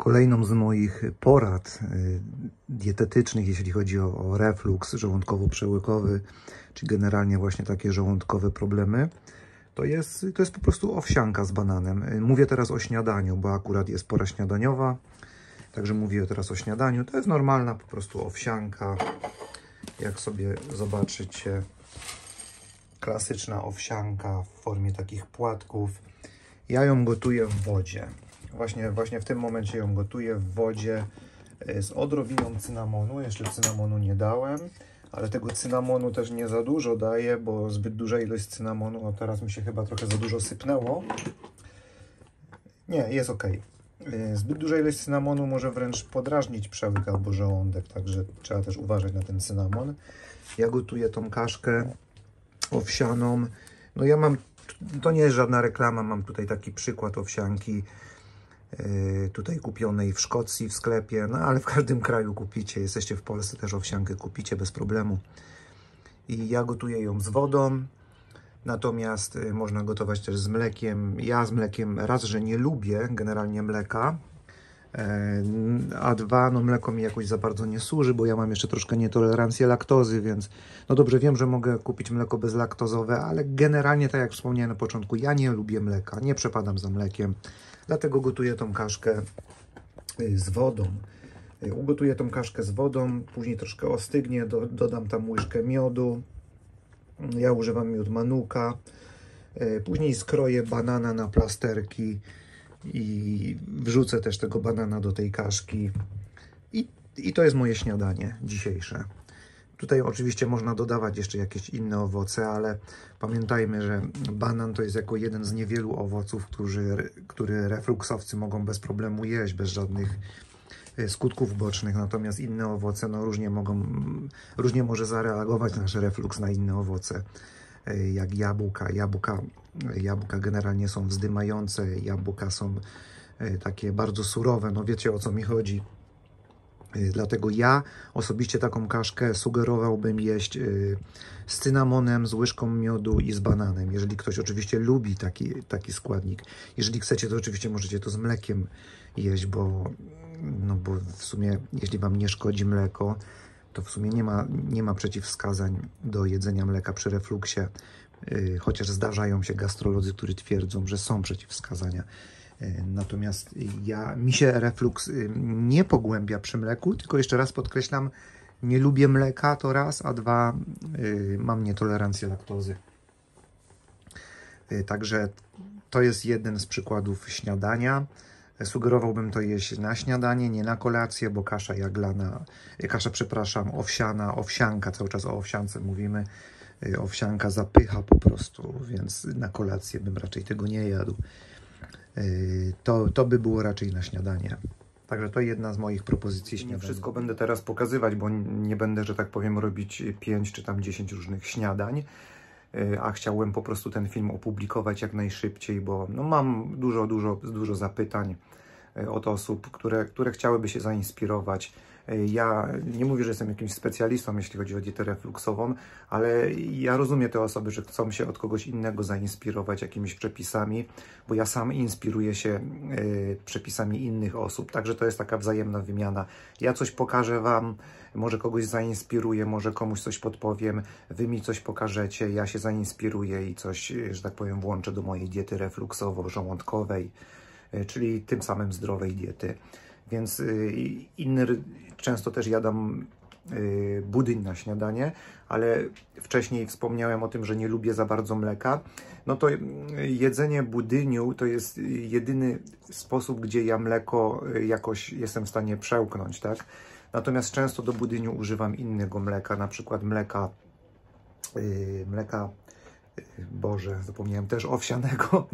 Kolejną z moich porad dietetycznych, jeśli chodzi o refluks żołądkowo-przełykowy, czy generalnie właśnie takie żołądkowe problemy, to jest po prostu owsianka z bananem. Mówię teraz o śniadaniu, bo akurat jest pora śniadaniowa, także mówię teraz o śniadaniu. To jest normalna po prostu owsianka, jak sobie zobaczycie, klasyczna owsianka w formie takich płatków. Ja ją gotuję w wodzie. Właśnie w tym momencie ją gotuję w wodzie z odrobiną cynamonu. Jeszcze cynamonu nie dałem, ale tego cynamonu też nie za dużo daję, bo zbyt duża ilość cynamonu, no teraz mi się chyba trochę za dużo sypnęło. Nie, jest ok. Zbyt duża ilość cynamonu może wręcz podrażnić przełyk albo żołądek, także trzeba też uważać na ten cynamon. Ja gotuję tą kaszkę owsianą. No ja mam, to nie jest żadna reklama, mam tutaj taki przykład owsianki tutaj kupionej w Szkocji w sklepie, no ale w każdym kraju kupicie, jesteście w Polsce, też owsiankę kupicie bez problemu. I ja gotuję ją z wodą, natomiast można gotować też z mlekiem. Ja z mlekiem raz, że nie lubię generalnie mleka, a dwa, no mleko mi jakoś za bardzo nie służy, bo ja mam jeszcze troszkę nietolerancję laktozy, więc no dobrze, wiem, że mogę kupić mleko bezlaktozowe, ale generalnie, tak jak wspomniałem na początku, ja nie lubię mleka, nie przepadam za mlekiem, dlatego gotuję tą kaszkę z wodą. Ugotuję tą kaszkę z wodą, później troszkę ostygnie, dodam tam łyżkę miodu, ja używam miód Manuka, później skroję banana na plasterki i wrzucę też tego banana do tej kaszki i to jest moje śniadanie dzisiejsze. Tutaj oczywiście można dodawać jeszcze jakieś inne owoce, ale pamiętajmy, że banan to jest jako jeden z niewielu owoców, który refluksowcy mogą bez problemu jeść, bez żadnych skutków bocznych, natomiast inne owoce no różnie może zareagować nasz refluks na inne owoce, jak jabłka. Jabłka generalnie są wzdymające, jabłka są takie bardzo surowe, no wiecie, o co mi chodzi. Dlatego ja osobiście taką kaszkę sugerowałbym jeść z cynamonem, z łyżką miodu i z bananem, jeżeli ktoś oczywiście lubi taki składnik. Jeżeli chcecie, to oczywiście możecie to z mlekiem jeść, bo w sumie jeśli Wam nie szkodzi mleko, to w sumie nie ma przeciwwskazań do jedzenia mleka przy refluksie, chociaż zdarzają się gastrolodzy, którzy twierdzą, że są przeciwwskazania. Natomiast mi się refluks nie pogłębia przy mleku, tylko jeszcze raz podkreślam, nie lubię mleka, to raz, a dwa, mam nietolerancję laktozy. Także to jest jeden z przykładów śniadania. Sugerowałbym to jeść na śniadanie, nie na kolację, bo kasza jaglana, owsianka, cały czas o owsiance mówimy, owsianka zapycha po prostu, więc na kolację bym raczej tego nie jadł. To by było raczej na śniadanie. Także to jedna z moich propozycji śniadania. Nie wszystko będę teraz pokazywać, bo nie będę, że tak powiem, robić 5 czy tam 10 różnych śniadań, a chciałem po prostu ten film opublikować jak najszybciej, bo no mam dużo zapytań od osób, które chciałyby się zainspirować. Ja nie mówię, że jestem jakimś specjalistą, jeśli chodzi o dietę refluksową, ale ja rozumiem te osoby, że chcą się od kogoś innego zainspirować jakimiś przepisami, bo ja sam inspiruję się przepisami innych osób, także to jest taka wzajemna wymiana. Ja coś pokażę Wam, może kogoś zainspiruję, może komuś coś podpowiem, Wy mi coś pokażecie, ja się zainspiruję i coś, że tak powiem, włączę do mojej diety refluksowo-żołądkowej, czyli tym samym zdrowej diety. Więc często też jadam budyń na śniadanie, ale wcześniej wspomniałem o tym, że nie lubię za bardzo mleka. No to jedzenie budyniu to jest jedyny sposób, gdzie ja mleko jakoś jestem w stanie przełknąć, tak? Natomiast często do budyniu używam innego mleka, na przykład mleka, Boże, zapomniałem też owsianego,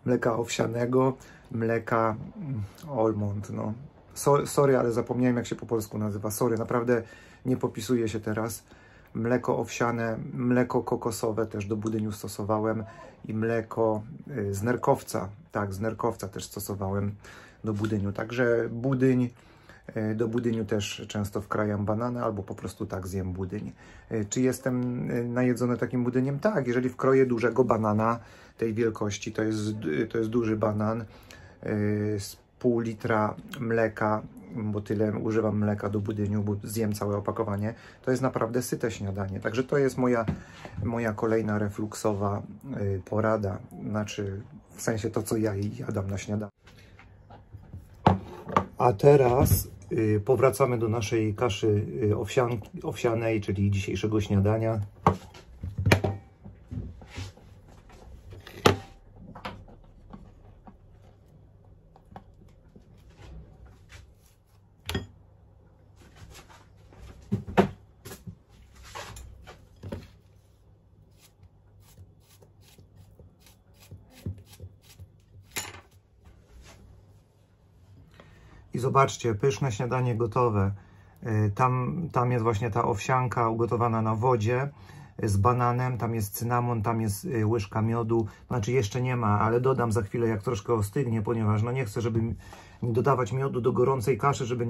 mleka almond, no. Sorry, ale zapomniałem, jak się po polsku nazywa. Sorry, naprawdę nie popisuję się teraz. Mleko owsiane, mleko kokosowe też do budyniu stosowałem i mleko z nerkowca. Tak, z nerkowca też stosowałem do budyniu. Także do budyniu też często wkrajam banana albo po prostu tak zjem budyń. Czy jestem najedzony takim budyniem? Tak, jeżeli wkroję dużego banana tej wielkości, to jest duży banan, pół litra mleka, bo tyle używam mleka do budyniu, bo zjem całe opakowanie. To jest naprawdę syte śniadanie. Także to jest moja kolejna refluksowa porada. Znaczy, w sensie to, co ja jadam na śniadanie. A teraz powracamy do naszej kaszy owsianej, czyli dzisiejszego śniadania. I zobaczcie, pyszne śniadanie gotowe. Tam jest właśnie ta owsianka ugotowana na wodzie z bananem, tam jest cynamon, tam jest łyżka miodu. Znaczy jeszcze nie ma, ale dodam za chwilę, jak troszkę ostygnie, ponieważ no nie chcę, żeby dodawać miodu do gorącej kaszy, żeby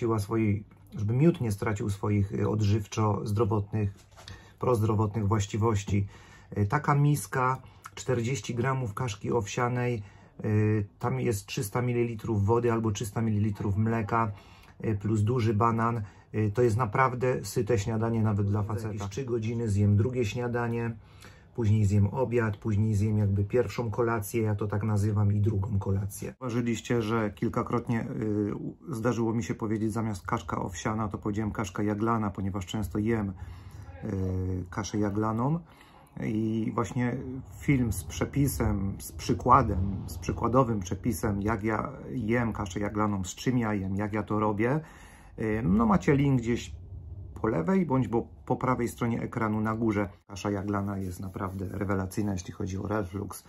miód nie stracił swoich odżywczo-zdrowotnych, prozdrowotnych właściwości. Taka miska, 40 gramów kaszki owsianej, tam jest 300 ml wody albo 300 ml mleka plus duży banan. To jest naprawdę syte śniadanie nawet dla faceta. Za 3 godziny zjem drugie śniadanie, później zjem obiad, później zjem jakby pierwszą kolację, ja to tak nazywam, i drugą kolację. Zauważyliście, że kilkakrotnie zdarzyło mi się powiedzieć zamiast kaszka owsiana, to powiedziałem kaszka jaglana, ponieważ często jem kaszę jaglaną. I właśnie film z przepisem, z przykładowym przepisem, jak ja jem kaszę jaglaną, z czym ja jem, jak ja to robię, no macie link gdzieś po lewej bądź po prawej stronie ekranu na górze. Kasza jaglana jest naprawdę rewelacyjna, jeśli chodzi o reflux.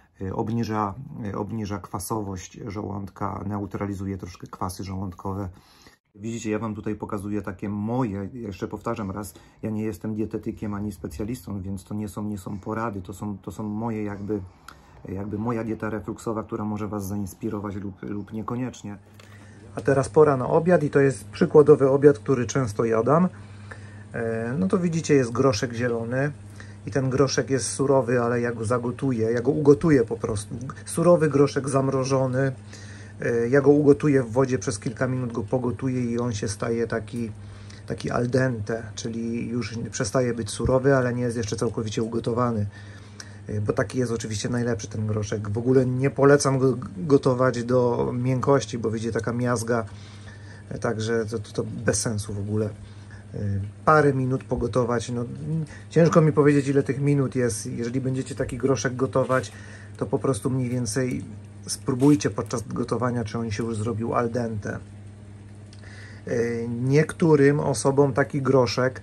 Obniża kwasowość żołądka, neutralizuje troszkę kwasy żołądkowe. Widzicie, ja Wam tutaj pokazuję takie moje, jeszcze powtarzam raz, ja nie jestem dietetykiem ani specjalistą, więc to nie są porady, to są moje jakby moja dieta refluksowa, która może Was zainspirować lub niekoniecznie. A teraz pora na obiad i to jest przykładowy obiad, który często jadam. No to widzicie, jest groszek zielony i ten groszek jest surowy, ale ja go zagotuję, ja go ugotuję po prostu. Surowy groszek zamrożony. Ja go ugotuję w wodzie, przez kilka minut go pogotuję i on się staje taki al dente, czyli już przestaje być surowy, ale nie jest jeszcze całkowicie ugotowany. Bo taki jest oczywiście najlepszy ten groszek. W ogóle nie polecam go gotować do miękkości, bo wyjdzie taka miazga, także to bez sensu w ogóle. Parę minut pogotować, no ciężko mi powiedzieć, ile tych minut jest. Jeżeli będziecie taki groszek gotować, to po prostu mniej więcej spróbujcie podczas gotowania, czy on się już zrobił al dente. Niektórym osobom taki groszek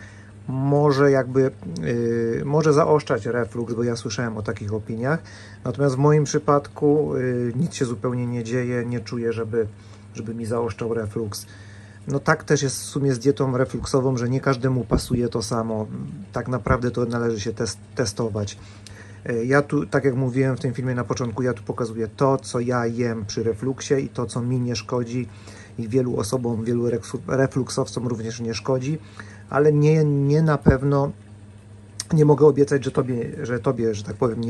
może zaostrzać refluks, bo ja słyszałem o takich opiniach. Natomiast w moim przypadku nic się zupełnie nie dzieje, nie czuję, żeby mi zaostrzał refluks. No tak też jest w sumie z dietą refluksową, że nie każdemu pasuje to samo. Tak naprawdę to należy się testować. Ja tu, tak jak mówiłem w tym filmie na początku, ja tu pokazuję to, co ja jem przy refluksie i to, co mi nie szkodzi i wielu osobom, wielu refluksowcom również nie szkodzi, ale nie na pewno nie mogę obiecać, że tobie, że tak powiem,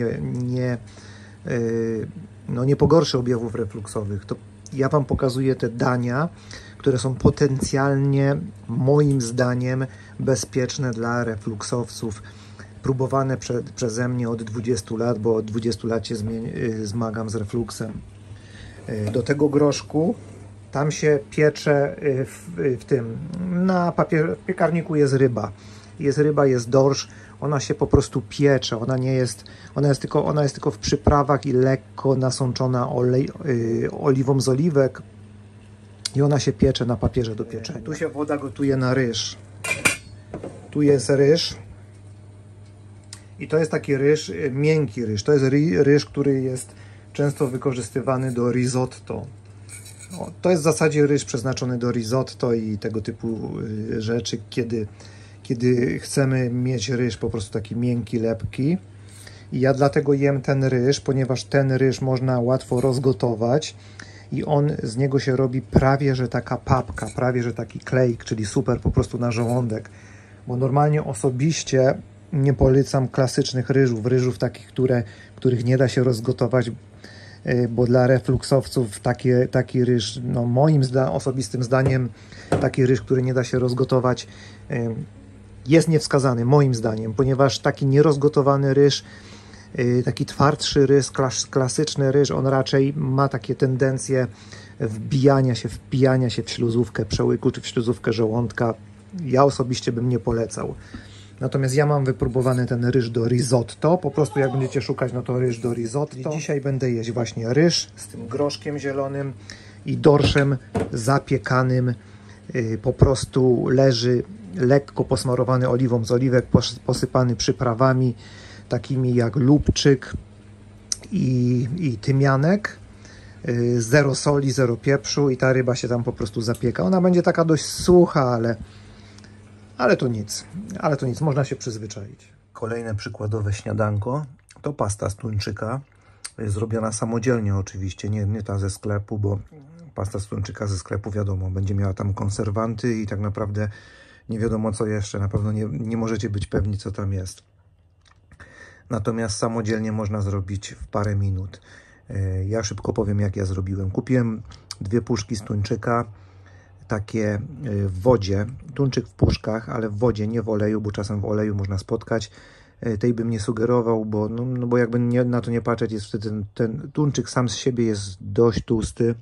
nie pogorszy objawów refluksowych. To ja Wam pokazuję te dania, które są potencjalnie, moim zdaniem, bezpieczne dla refluksowców. Próbowane przeze mnie od 20 lat, bo od 20 lat się zmagam z refluksem. Do tego groszku, tam się piecze w tym, w piekarniku jest ryba. Jest dorsz, ona się po prostu piecze, ona jest tylko w przyprawach i lekko nasączona oliwą z oliwek i ona się piecze na papierze do pieczenia. Tu się woda gotuje na ryż. Tu jest ryż. I to jest taki ryż, miękki ryż. To jest ryż, który jest często wykorzystywany do risotto. To jest w zasadzie ryż przeznaczony do risotto i tego typu rzeczy, kiedy chcemy mieć ryż po prostu taki miękki, lepki. I ja dlatego jem ten ryż, ponieważ ten ryż można łatwo rozgotować i z niego się robi prawie że taka papka, prawie że taki klejk, czyli super po prostu na żołądek. Bo normalnie osobiście nie polecam klasycznych ryżów takich, których nie da się rozgotować, bo dla refluksowców taki ryż, no moim osobistym zdaniem, taki ryż, który nie da się rozgotować, jest niewskazany, moim zdaniem, ponieważ taki nierozgotowany ryż, taki twardszy ryż, klasyczny ryż, on raczej ma takie tendencje wpijania się w śluzówkę przełyku czy w śluzówkę żołądka. Ja osobiście bym nie polecał. Natomiast ja mam wypróbowany ten ryż do risotto. Po prostu jak będziecie szukać, no to ryż do risotto. I dzisiaj będę jeść właśnie ryż z tym groszkiem zielonym i dorszem zapiekanym. Po prostu leży lekko posmarowany oliwą z oliwek, posypany przyprawami takimi jak lubczyk i tymianek. Zero soli, zero pieprzu i ta ryba się tam po prostu zapieka. Ona będzie taka dość sucha, ale to nic. Ale to nic, można się przyzwyczaić. Kolejne przykładowe śniadanko to pasta z tuńczyka. Jest zrobiona samodzielnie oczywiście, nie ta ze sklepu, bo pasta z tuńczyka ze sklepu wiadomo, będzie miała tam konserwanty i tak naprawdę nie wiadomo co jeszcze. Na pewno nie możecie być pewni co tam jest. Natomiast samodzielnie można zrobić w parę minut. Ja szybko powiem jak ja zrobiłem. Kupiłem 2 puszki z tuńczyka, takie w wodzie, tuńczyk w puszkach, ale w wodzie, nie w oleju, bo czasem w oleju można spotkać. Tej bym nie sugerował, bo jakby na to nie patrzeć, jest wtedy ten tuńczyk sam z siebie jest dość tłusty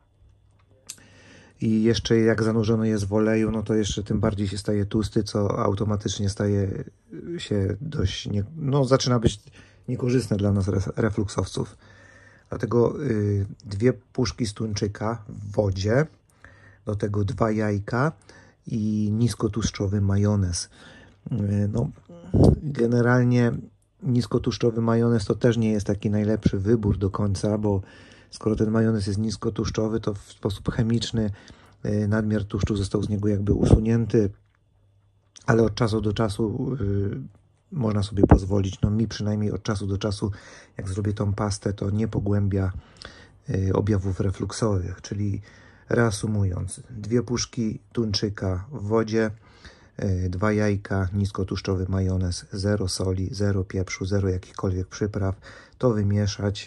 i jeszcze jak zanurzony jest w oleju, no to jeszcze tym bardziej się staje tłusty, co automatycznie staje się dość, zaczyna być niekorzystne dla nas refluksowców. Dlatego 2 puszki z tuńczyka w wodzie, do tego 2 jajka i niskotłuszczowy majonez. No, generalnie niskotłuszczowy majonez to też nie jest taki najlepszy wybór do końca, bo skoro ten majonez jest niskotłuszczowy, to w sposób chemiczny nadmiar tłuszczu został z niego jakby usunięty, ale od czasu do czasu można sobie pozwolić. No mi przynajmniej od czasu do czasu, jak zrobię tą pastę, to nie pogłębia objawów refluksowych, czyli reasumując, 2 puszki tuńczyka w wodzie, 2 jajka, niskotłuszczowy majonez, 0 soli, 0 pieprzu, 0 jakichkolwiek przypraw. To wymieszać,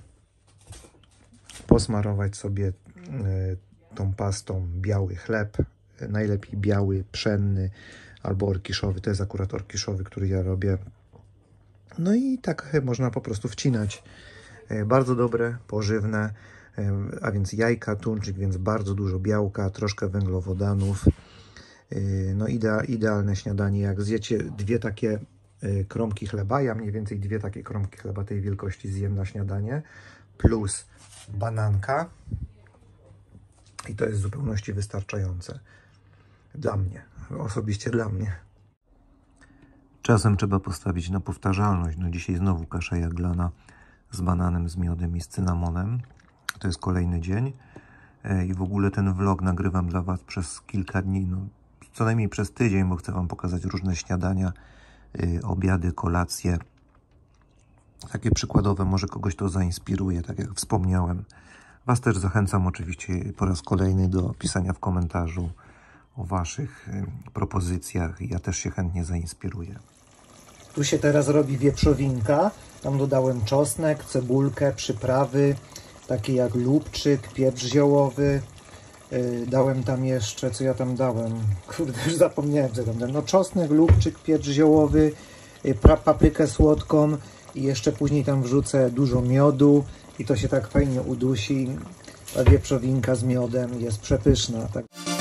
posmarować sobie tą pastą biały chleb, najlepiej biały, pszenny albo orkiszowy. To jest akurat orkiszowy, który ja robię. No i tak można po prostu wcinać. Bardzo dobre, pożywne. A więc jajka, tuńczyk, więc bardzo dużo białka, troszkę węglowodanów. No idealne śniadanie. Jak zjecie 2 takie kromki chleba, ja mniej więcej 2 takie kromki chleba tej wielkości zjem na śniadanie, plus bananka i to jest w zupełności wystarczające. Dla mnie, osobiście dla mnie. Czasem trzeba postawić na powtarzalność. No dzisiaj znowu kasza jaglana z bananem, z miodem i z cynamonem. To jest kolejny dzień i w ogóle ten vlog nagrywam dla Was przez kilka dni, no, co najmniej przez tydzień, bo chcę Wam pokazać różne śniadania, obiady, kolacje. Takie przykładowe, może kogoś to zainspiruje, tak jak wspomniałem. Was też zachęcam oczywiście po raz kolejny do pisania w komentarzu o Waszych propozycjach. Ja też się chętnie zainspiruję. Tu się teraz robi wieprzowinka. Tam dodałem czosnek, cebulkę, przyprawy, takie jak lubczyk, pieprz ziołowy. Dałem tam jeszcze, co ja tam dałem? Kurde, już zapomniałem, co tam dałem. No czosnek, lubczyk, pieprz ziołowy, paprykę słodką i jeszcze później tam wrzucę dużo miodu i to się tak fajnie udusi. Ta wieprzowinka z miodem jest przepyszna. Tak.